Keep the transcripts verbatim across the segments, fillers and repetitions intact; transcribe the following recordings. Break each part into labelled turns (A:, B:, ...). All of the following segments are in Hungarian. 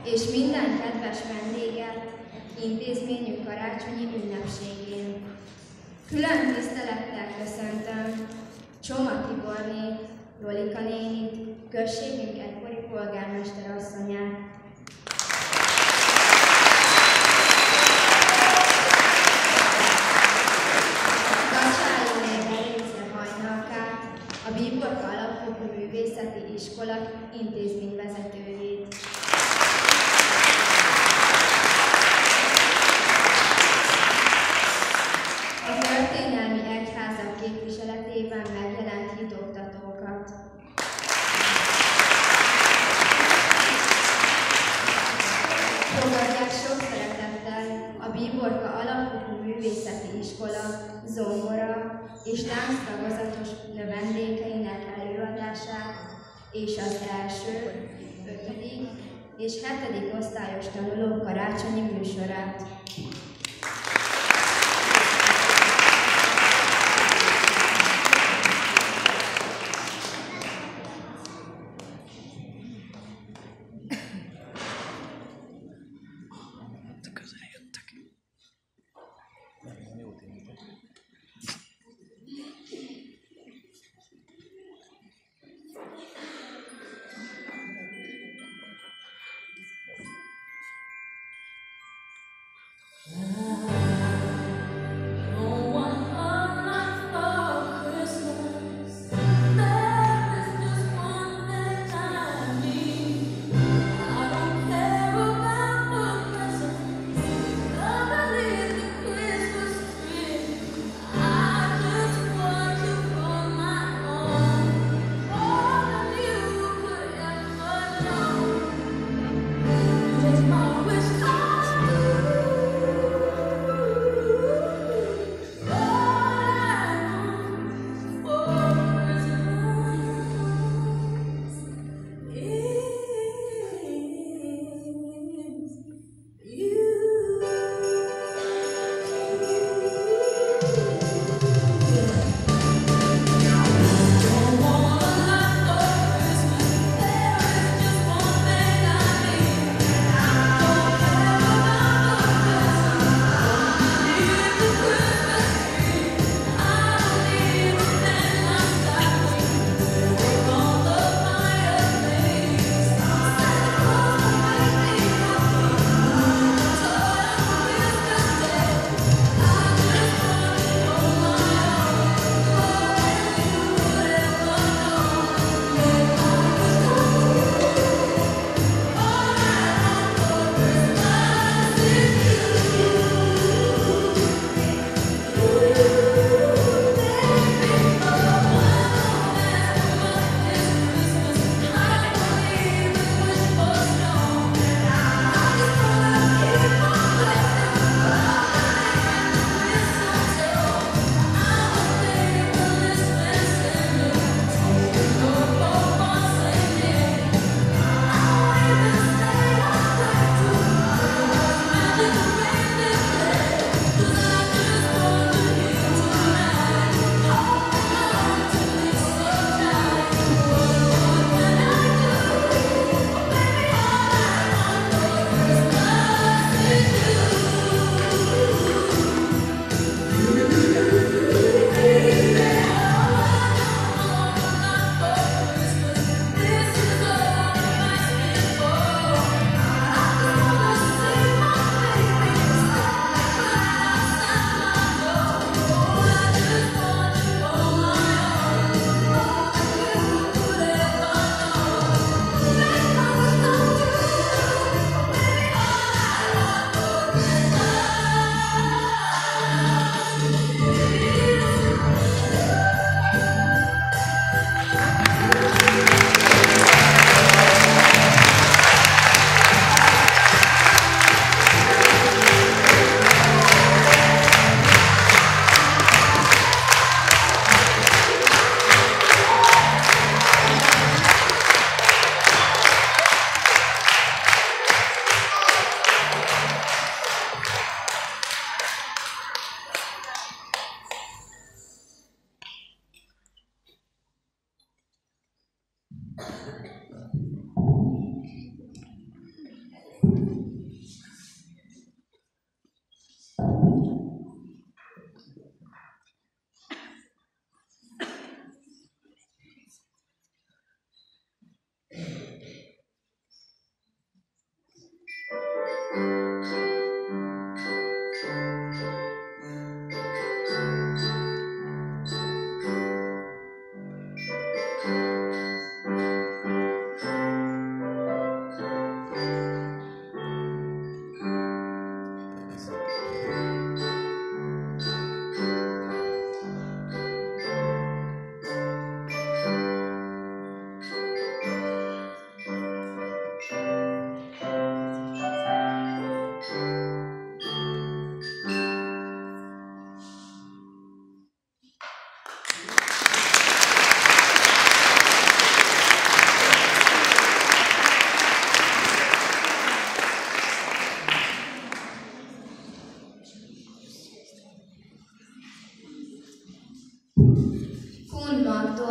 A: és minden kedves vendéget intézményük karácsonyi ünnepségén. Külön tisztelettel köszöntöm Csoma Tibornét, Rolika nénit, községünk egykori polgármester asszonyát. A Bíborka Alapfokú Művészeti Iskola intézményvezetőjét. A történelmi egyházak képviseletében megjelent hitoktatókat. Fogadják sok szeretettel a Bíborka Alapfokú Művészeti Iskola zongora és tánctagozatos növendékeinek előadását és az első, ötödik és hetedik osztályos tanulók karácsonyi műsorát.
B: Yeah.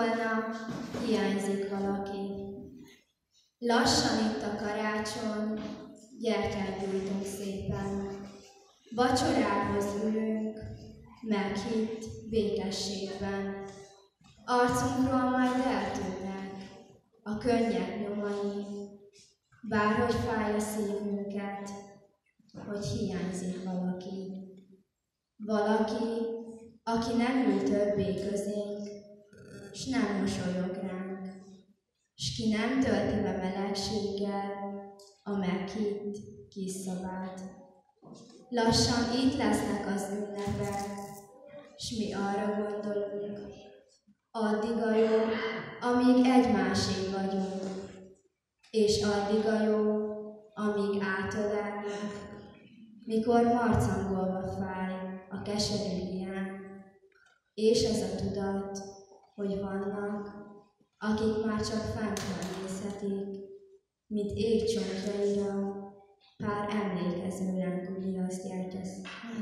A: volna, hiányzik valaki. Lassan itt a karácsony, gyertyát gyújtunk szépen. Vacsorához ülünk, meghitt békességben. Arcunkról majd eltűnnek a könnyek nyomai, bárhogy fáj a szívünket, hogy hiányzik valaki. Valaki, aki nem ül többé közénk, s nem mosolyog ránk, s ki nem tölti be melegséggel a meghitt kis szobát. Lassan itt lesznek az ünnepek, s mi arra gondolunk, addig a jó, amíg egymásé vagyunk, és addig a jó, amíg átölelnek, mikor marcangolva fáj a keserű hiány, és ez a tudat, hogy vannak, akik már csak fent nézhetik, mint égcsontjaira, pár emlékező lánguli azt gyertyesz.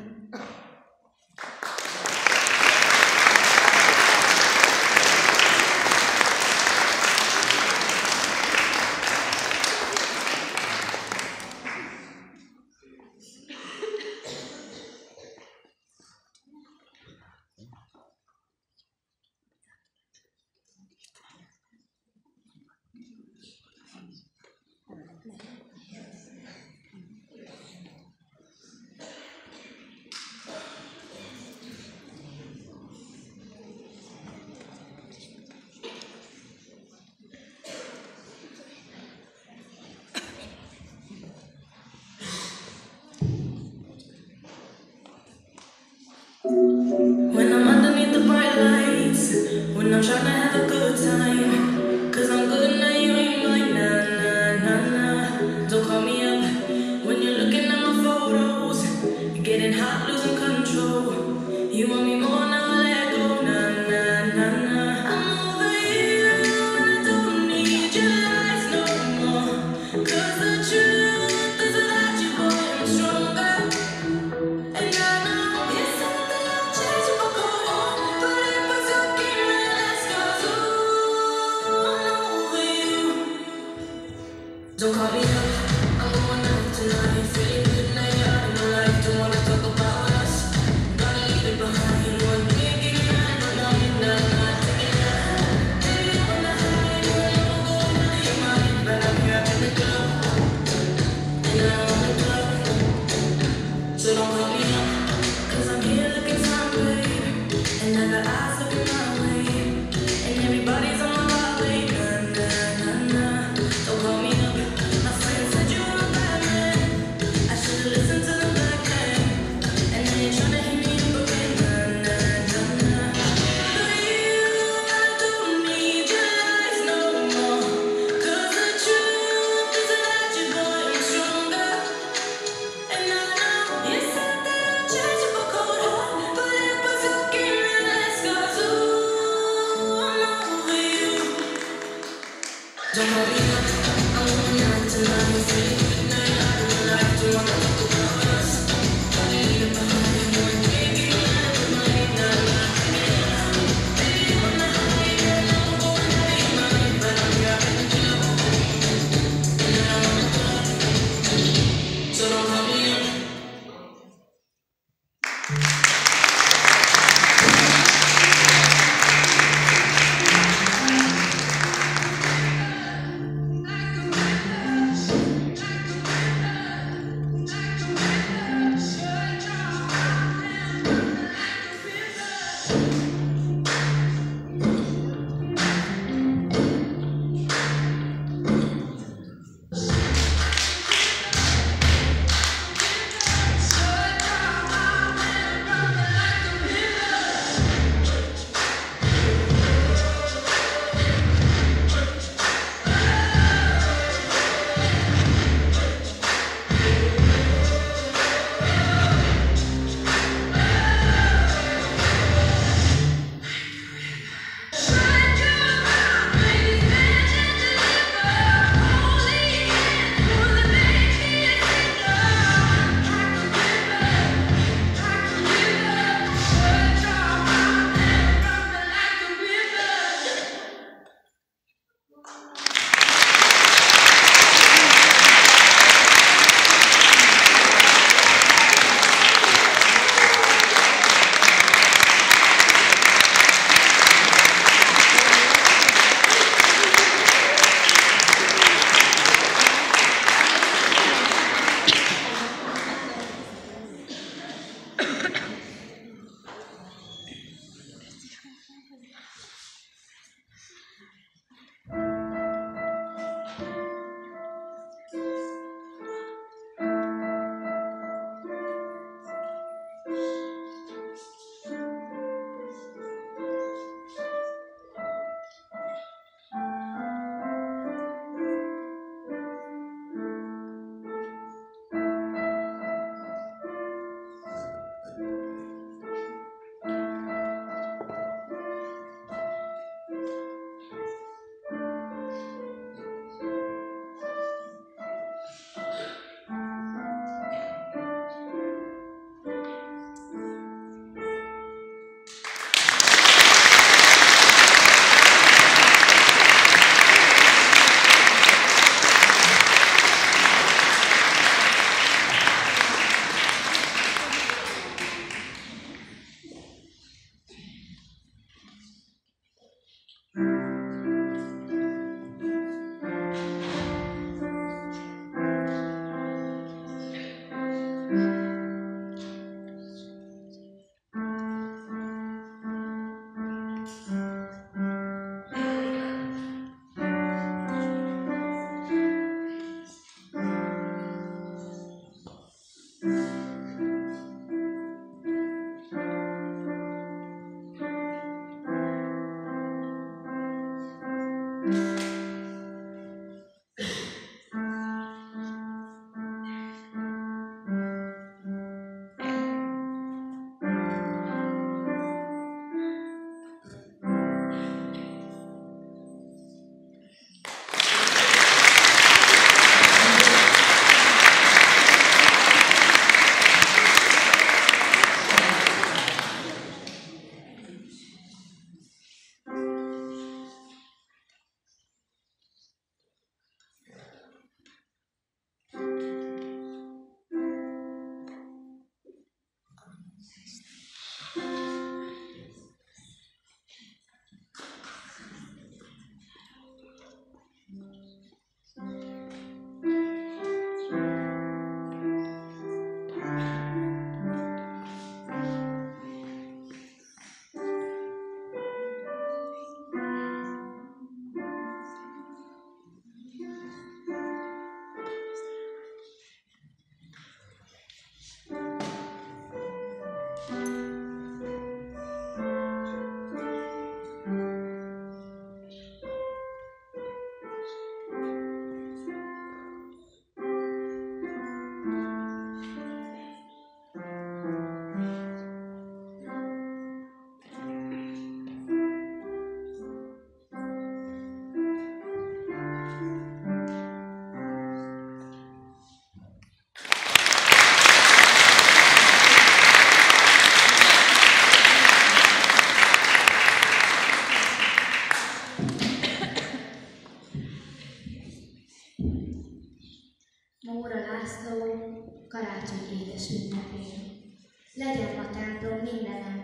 B: When I'm underneath the bright lights, when I'm trying to have a good time, cause I'm good now, you ain't mine, nah, nah, nah, nah. Don't call me up when you're looking at my photos, getting hot, losing control. You want me more now, I let go, nah, nah, nah, nah. I'm over you and I don't need your lies no more, cause the truth is without you, boy, I'm stronger. And I know it's something I'll change if I go home, but if I talk in my last goes, ooh.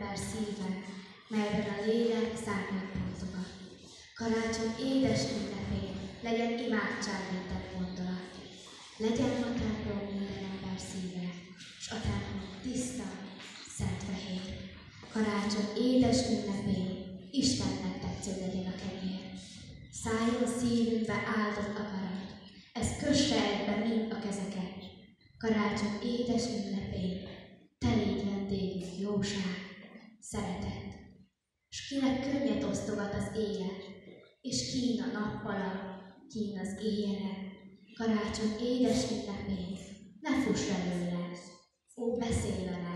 A: ember szíve, melyben a lélek szárnyat bontogat. Karácsony édes ünnepén legyen imádságvétel gondolat. Legyen a templom minden ember szíve, s a templom tiszta, szent fehér. Karácsony édes ünnepén Istennek tetsző legyen a kenyér. Szálljon szívünkbe áldott akarat, ez kösse egybe mind a kezeket. Karácsony édes ünnepén te légy vendégünk jóság, szeretet. S kinek könnyet osztogat az élet, és kín a nappala, kín az éjjele. Karácsony édes ünnepén ne fuss előle, ó, beszélj vele.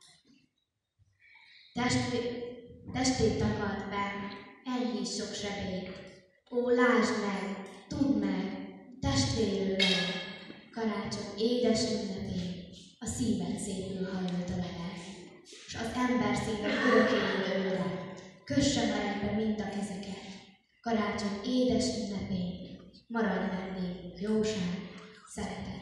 A: Testvé- Testét takart be, enyhíts sok sebét. Ó, lásd meg, tudd meg, testvérül veled. Karácsony édes ünnepén a szíved szépül hajlott a lelek, s az ember szívek örökélő őre, kösse már egybe mind a kezeket. Karácsony édes ünnepén maradj vendégünk jóság, szeretet.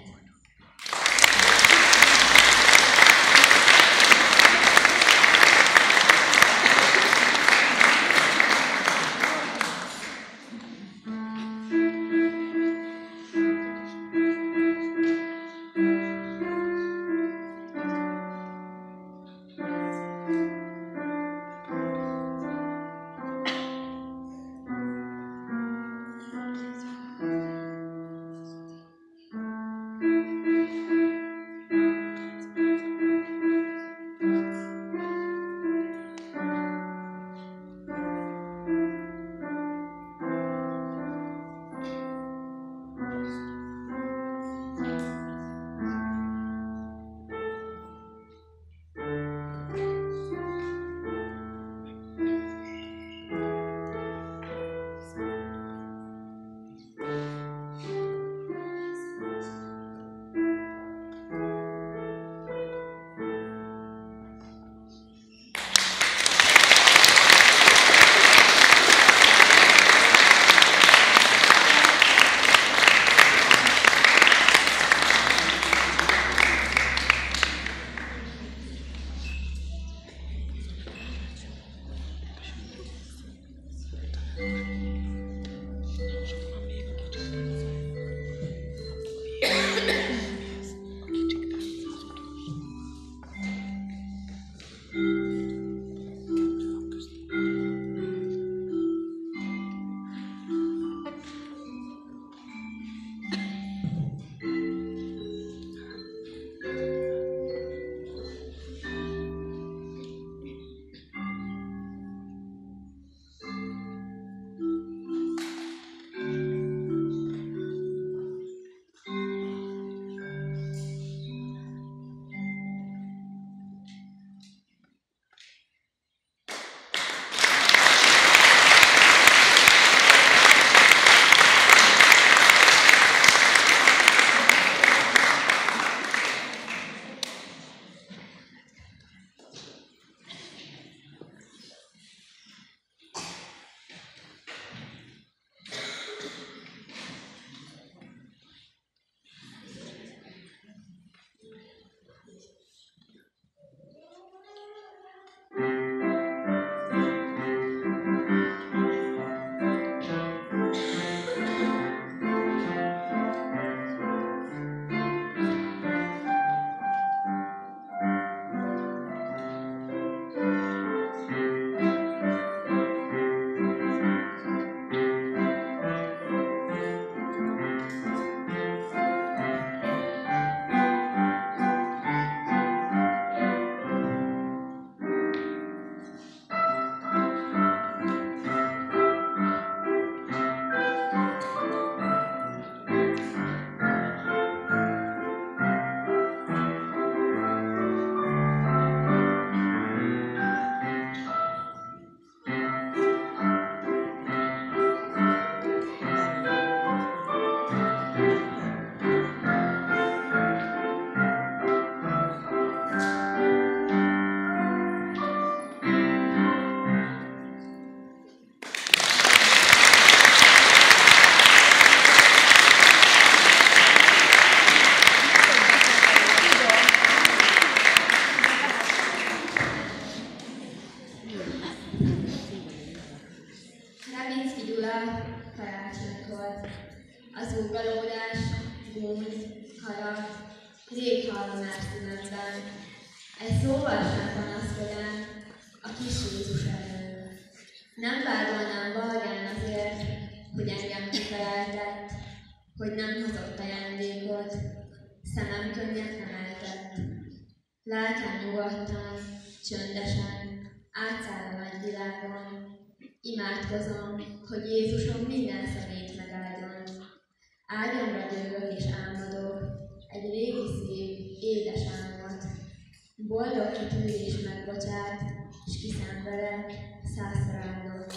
A: Mikor karácsonykor az ugrálódás, gúny, harag, rég hallom már szívemben. Egy szóval sem panaszkodám a kis Jézus elől. Nem vádolnám valgán azért, hogy engem kifeleltett, hogy nem hozott ajándékot, szemem könnyet nem eltett. Lelkem nyugodtan, csöndesen, átszáll a nagy világon. Imádkozom, hogy Jézusom minden szemét megáldjon. Ágyamra dőlök és álmodok egy régi szép, édes álmot. Boldog kitűr és megbocsát, s kiszenvedett százszor áldott.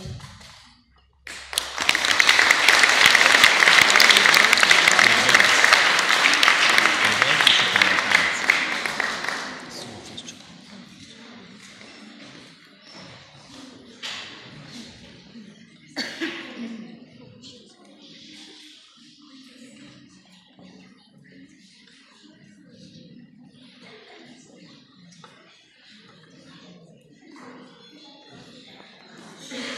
B: Thank you.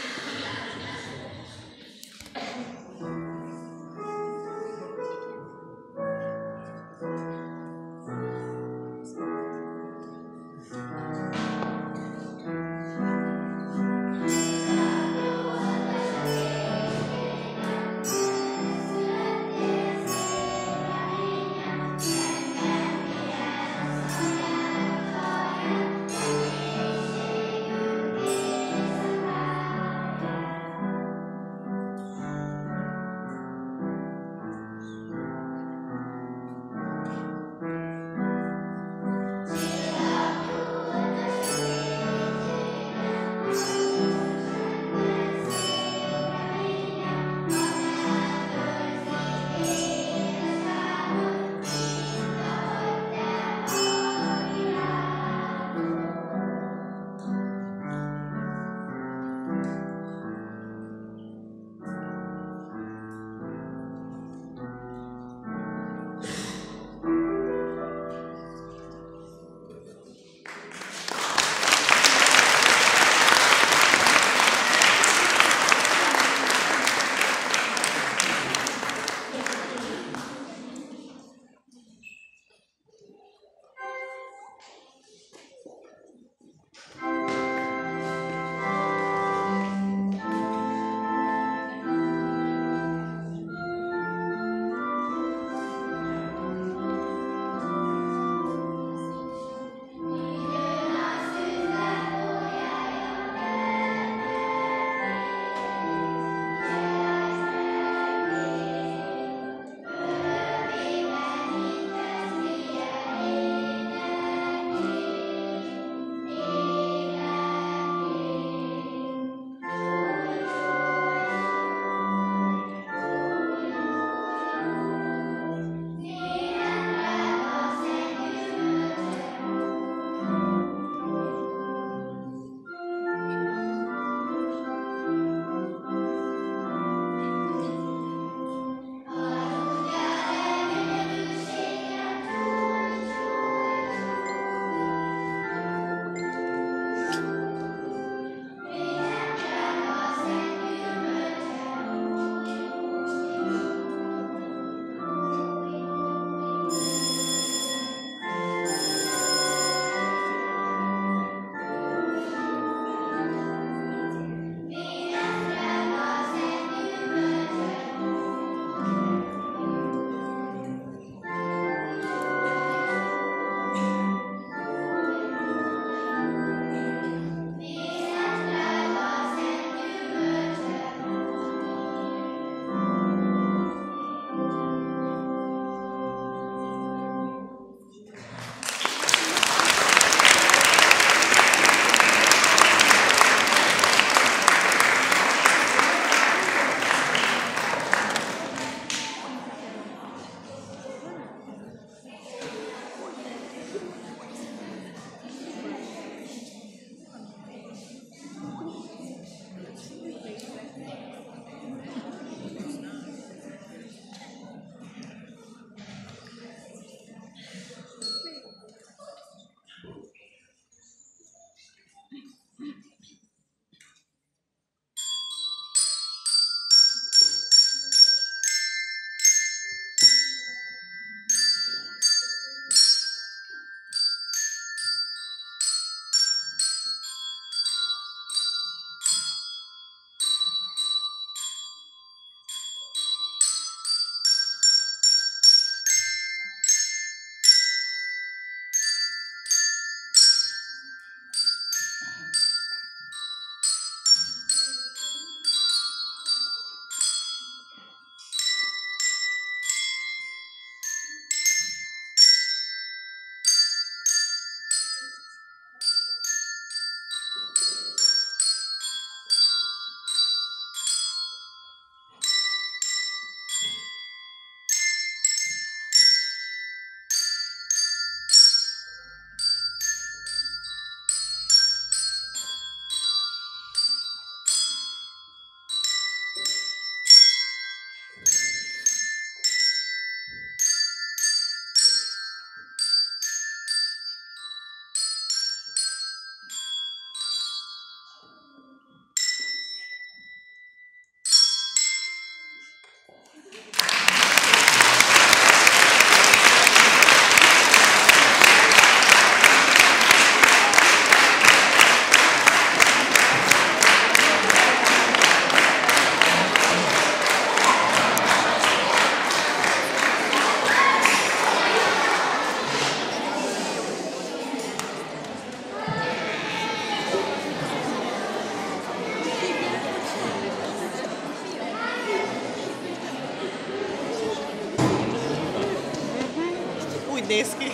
C: néz ki.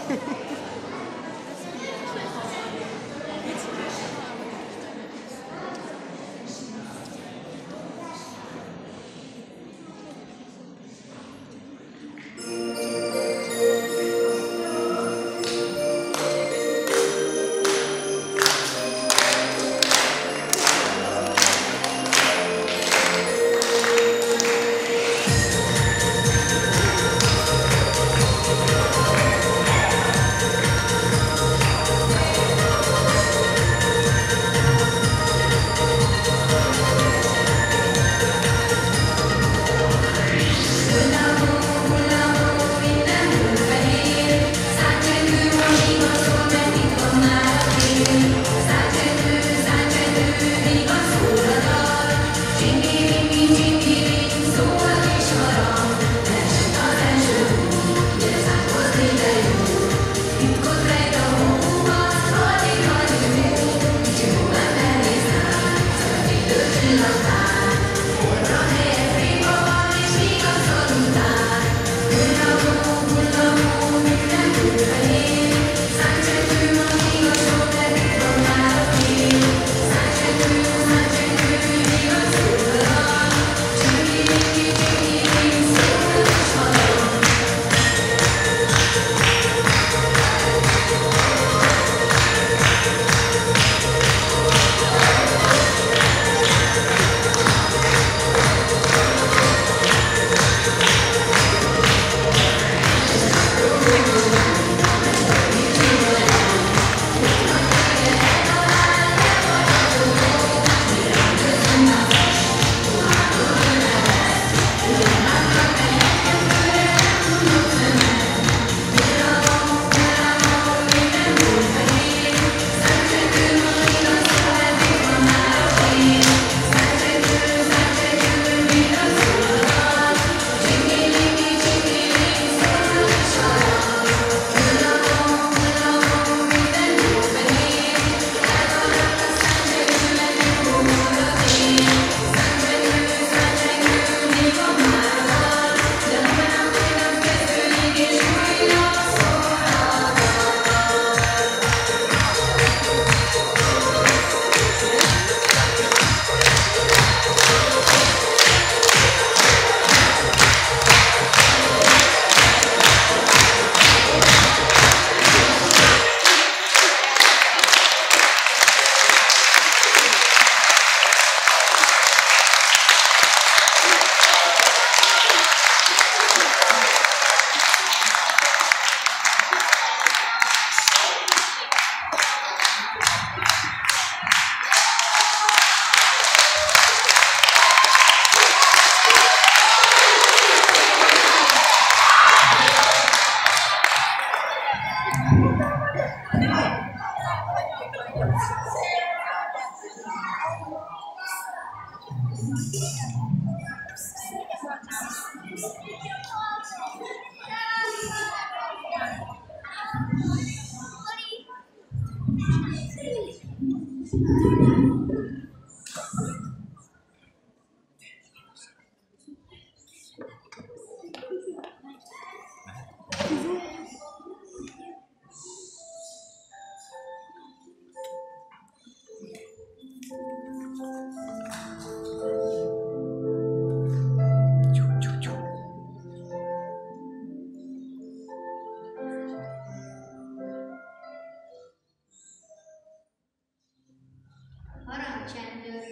A: Harangcsendő,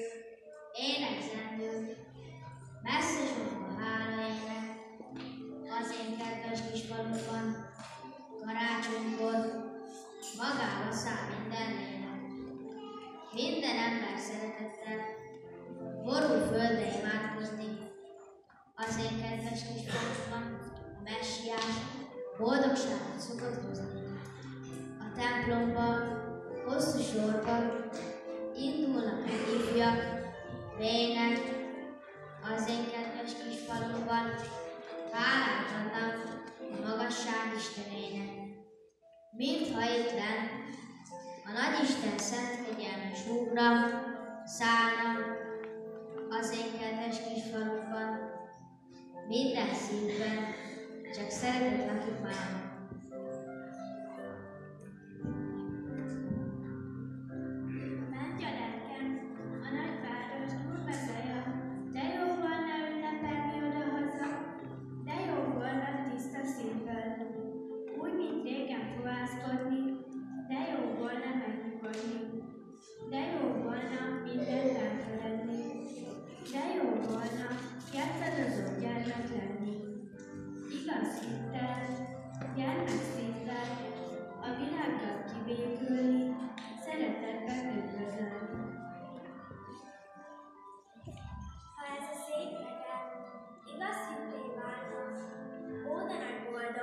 A: énekszendő, messze sokba hála ének, az én kedves kis faluban, karácsonykor magába száll minden lélek. Minden ember szeretettel borul földre imádkozni, az én kedves kis faluban a messiás boldogságot szokott hozni. A templomban hosszú sorban indulnak meg ifjak, vének, az én kedves kis faluban hálát adnak a magasság Istenének. Mintha itt lenn, a nagyisten szent kegyelmes Úrra szállna az én kedves kis faluban, minden szívben csak szeretet lakik már.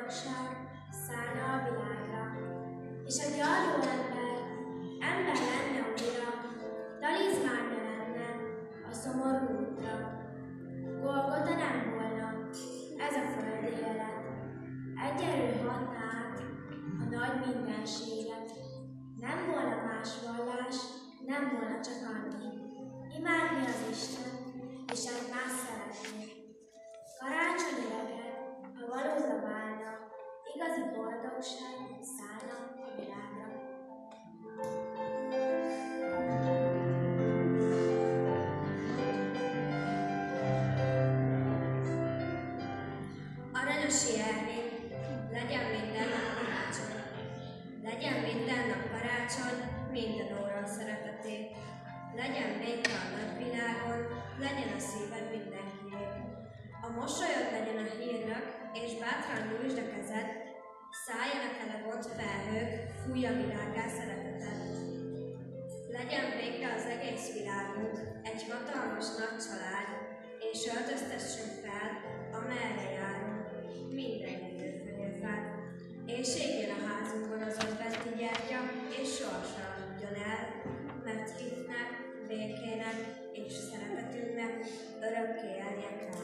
C: boldogság szállna a világra. És a gyarló ember, ember lenne újra, talizmánja lenne a szomorú útra. Golgota nem volna, ez a földi élet. Egy erő hatná át a nagy mindenséget. Nem volna más vallás, nem volna csak annyi. Imádni az Isten, és egymást szeretni. Karácsonyi reggel, ha valóra válna, igazi boldogság szállna a világra.
D: Aranyosi Ervin, legyen minden nap karácsony. Legyen minden nap karácsony, minden óra szeretetét. Legyen béke a nagyvilágon, legyen a szíved mindenkié. A mosolyod legyen a hírnök, és bátran nyújtsd a kezed, szálljanak el a vont felhők, fújj a világgá szereteted. Legyen végre az egész világunk egy hatalmas nagy család, és öltöztessünk fel, amerre járunk, minden időfenyőfát. És égjen a házunkon az adventi gyertya, és sohasem aludjon el, mert hitnek, békének és szeretetünknek örökké éljen el.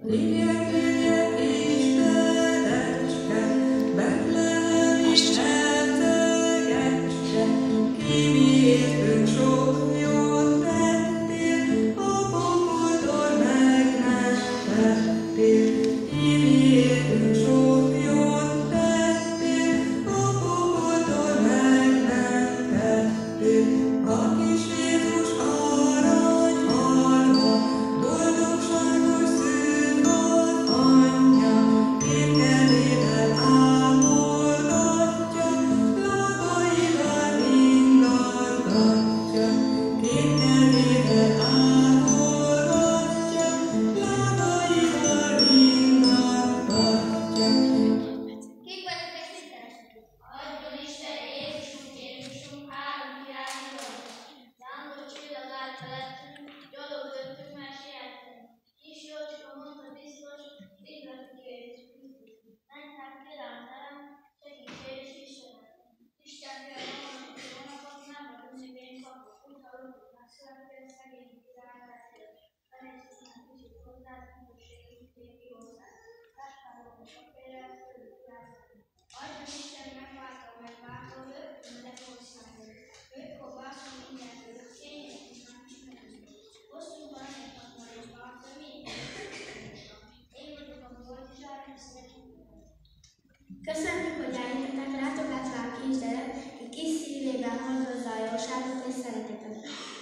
C: Köszönjük, hogy eljöttetek, látogatva a kisgyerek, ki kis szívében hordozza a jóságot és szeretetet.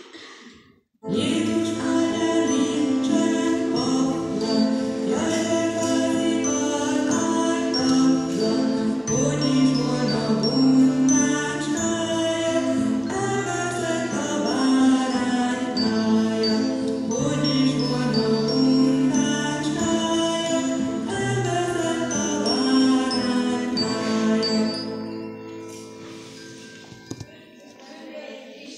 B: Jézus áldja nincsen paplan, jaj, de fázikat ártatlan, hogy is volna bundáskája, elveszett a bárány nája, hogy is volna bundáskája, elveszett a bárány nája.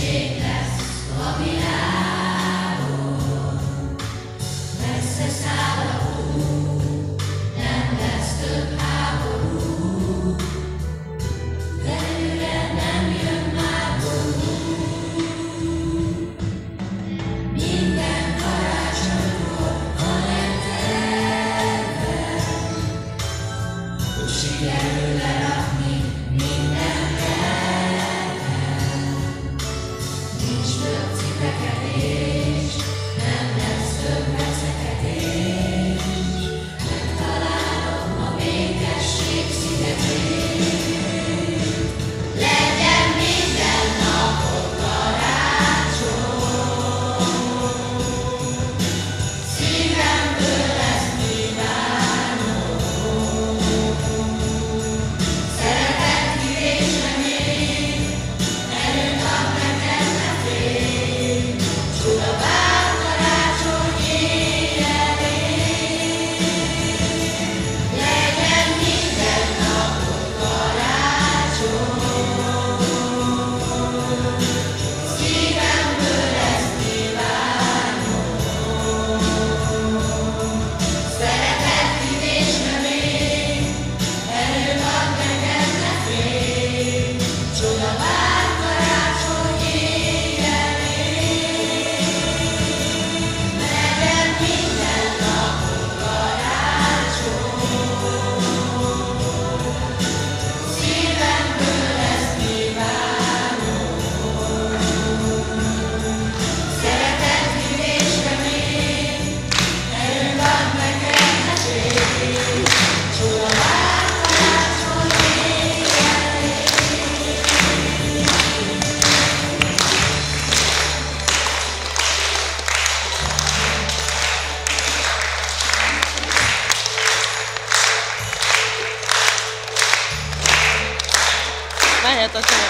E: Mehet a csomag.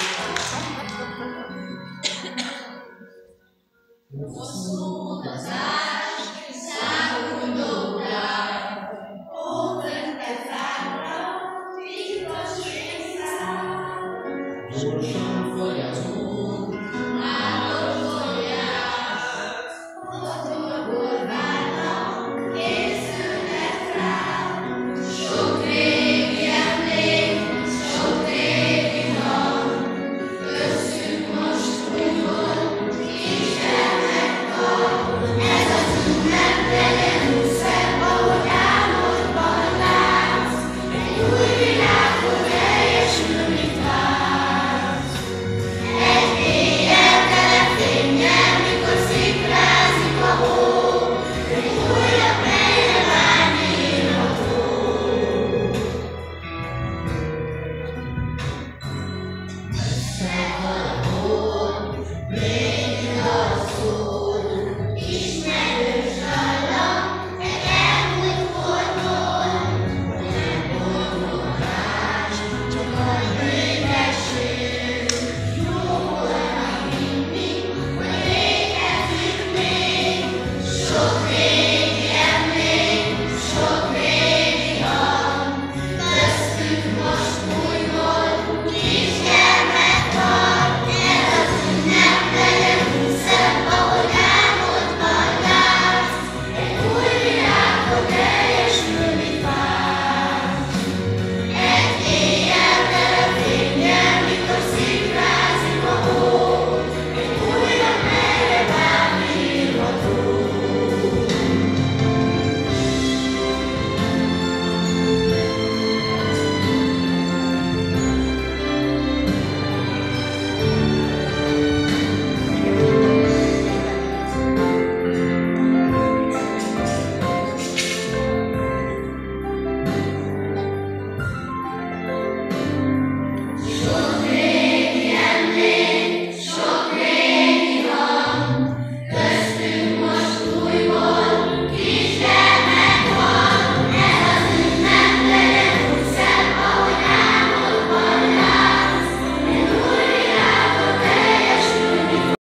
B: Hosszú az